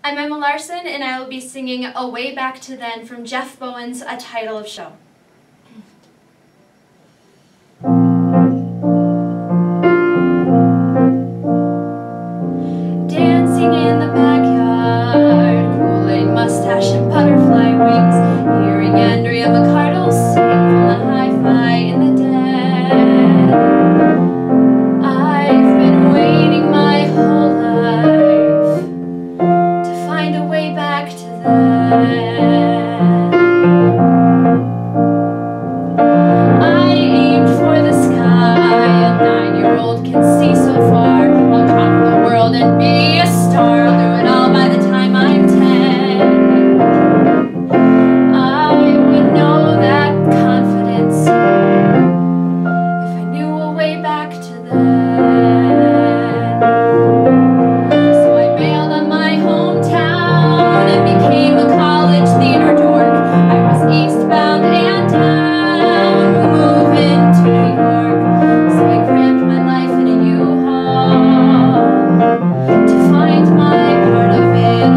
I'm Emma Larson, and I will be singing A Way Back to Then from Jeff Bowen's A Title of Show. Dancing in the backyard, Kool-Aid mustache and butterfly wings, hearing Andrea McArdle sing from the hi-fi in the dead. I've been waiting my whole life to find a way back to then. I aimed for the sky, a 9-year-old can see so far. I'll conquer the world and be a star. I'll do it all by the time I'm 10. I would know that confidence if I knew a way back to then. So I bailed on my hometown and became a college theater dork. I was eastbound and down, moving to New York. So I crammed my life in a U-Haul to find my part of it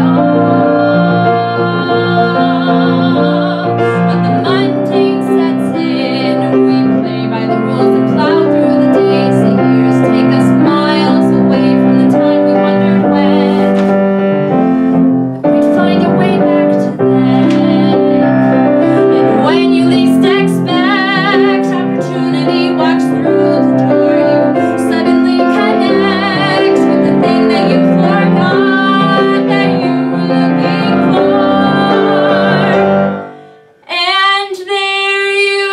all. But the mundane sets in, we play by the rules and plow through the days. The years take us miles away from the time we wondered when we'd find a way back to then. And when you least expect, opportunity walks through the door. You suddenly connect with the thing that you forgot that you were looking for. And there you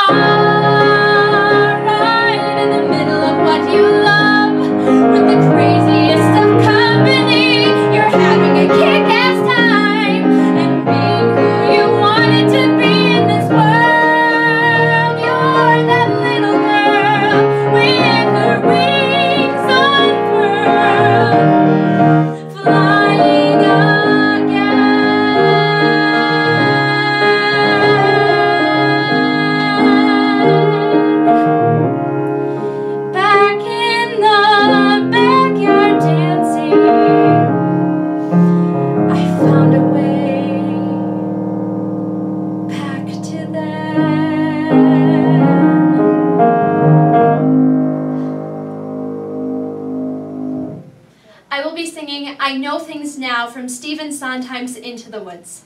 are, right in the middle of what you love, with the craziest of company. You're having a kick-ass time and being who you wanted to be in this world. You're that little girl with her wings unfurled, flying again. Back in the backyard dancing, I found a way back to then. I will be singing I Know Things Now from Stephen Sondheim's Into the Woods.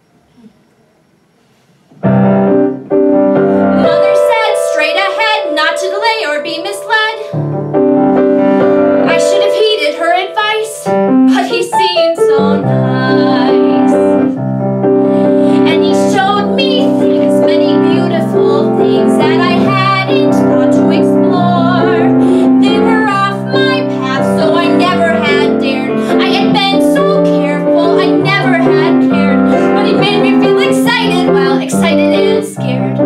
Mother said, straight ahead, not to delay or be misled. I should have heeded her advice, but he seemed so nice. And he showed me things, many beautiful things that I hadn't thought to explore. They were off my path, so I never had dared. I had been so careful, I never had cared. But he made me feel excited, well, excited and scared.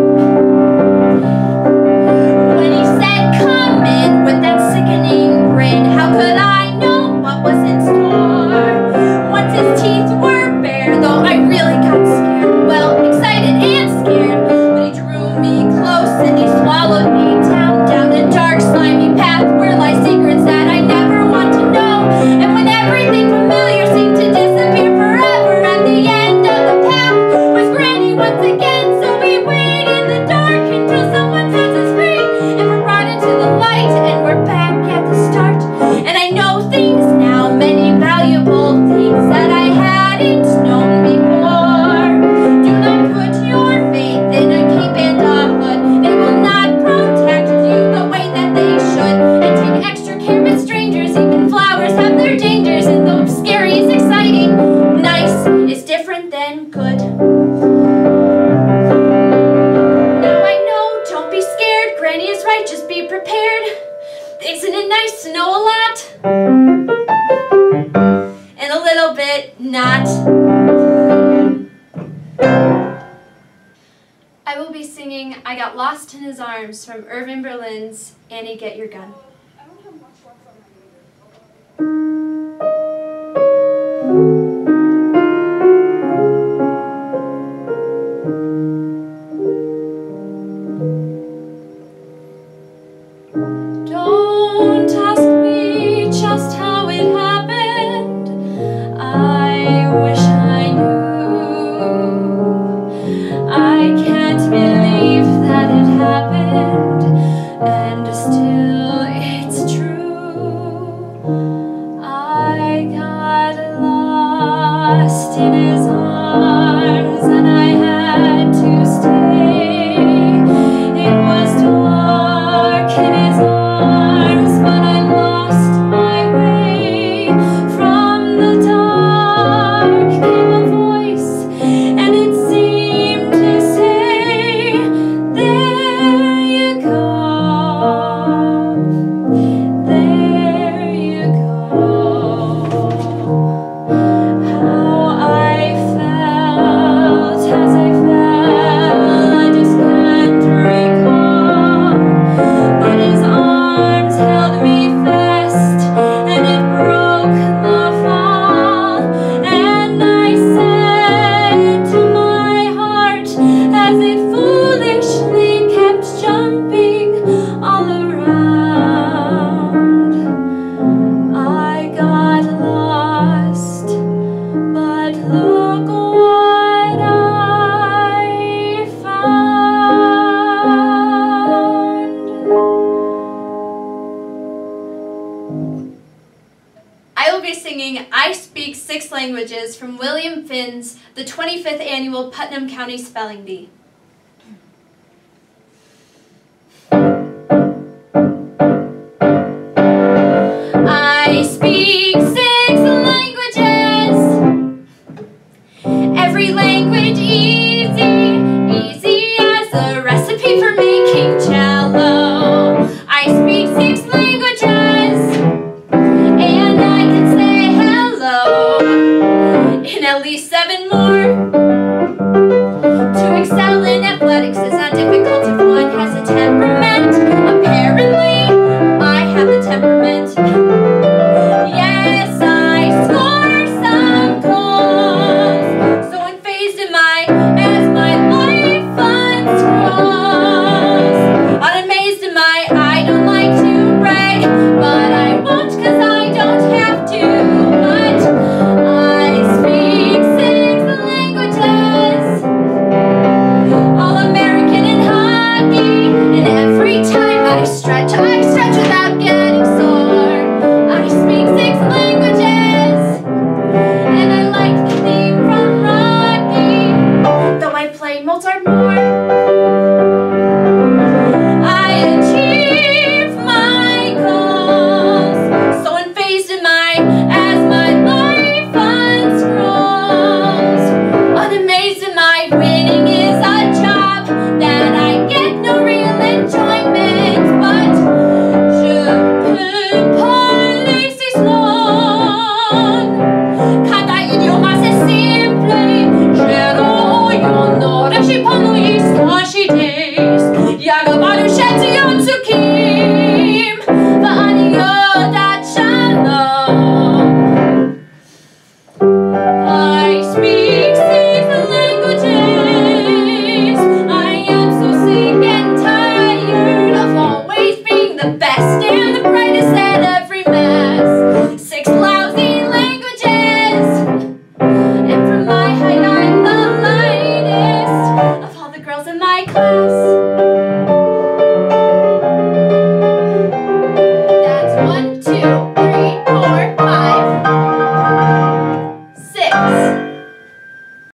When he said, come in, with that sickening grin, how could I know what was in store? Once his teeth were bare, though I really got scared, well, excited and scared. But he drew me close and he swallowed me down a dark, slimy path where lie secrets that I never want to know. And when everything familiar seemed to disappear forever, at the end of the path was Granny once again. So we wait in the dark until someone sets us free, and we're brought into the light, and we're back at the start. And I know things now, many valuable things that I hadn't known before. Do not put your faith in a cape and a hood. They will not protect you the way that they should. And take extra care with strangers, even flowers have their dangers. And though scary is exciting, nice is different than good. Now I know, don't be scared, Granny is right, just be prepared. Isn't it nice to know a lot? And a little bit not. I will be singing I Got Lost in His Arms from Irving Berlin's Annie, Get Your Gun. Don't ask me just how it happened. I in his arms, and I had to stay. It was dark in his arms, but I lost my way. From the dark came a voice, and it seemed to say, there you go, there you go. How I felt as I fell, I just can't recall. But his arms held me fast, and it broke the fall. And I said to my heart, as it foolishly kept jumping all around, I got lost, but look what I found. I will be singing I Speak 6 Languages from William Finn's the 25th Annual Putnam County Spelling Bee. I speak 6 languages, every language easy, easy as a recipe for making jello. I speak 6 languages, and I can say hello in at least 7 more.